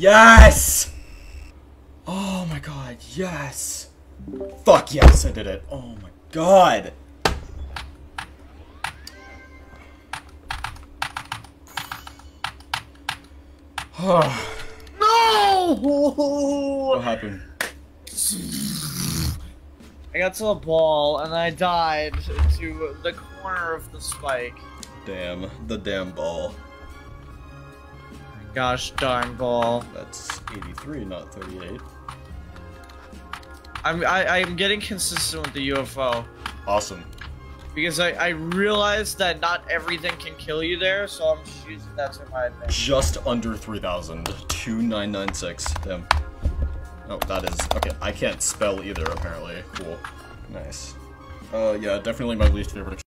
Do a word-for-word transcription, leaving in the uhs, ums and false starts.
Yes! Oh my god, yes! Fuck yes, I did it. Oh my god! No! What happened? I got to a ball and I died to the corner of the spike. Damn, the damn ball. Gosh darn ball. That's eighty-three, not thirty-eight. I'm I, I'm getting consistent with the U F O. Awesome. Because I, I realized that not everything can kill you there, so I'm just using that to my advantage. Just under three thousand. two nine nine six. Damn. Oh, that is... Okay, I can't spell either, apparently. Cool. Nice. Uh, yeah, definitely my least favorite